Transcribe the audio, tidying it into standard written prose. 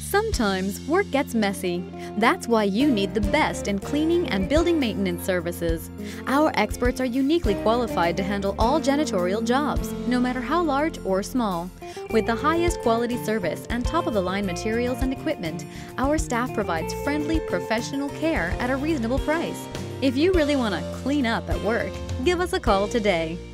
Sometimes work gets messy. That's why you need the best in cleaning and building maintenance services. Our experts are uniquely qualified to handle all janitorial jobs, no matter how large or small. With the highest quality service and top-of-the-line materials and equipment, our staff provides friendly, professional care at a reasonable price. If you really want to clean up at work, give us a call today.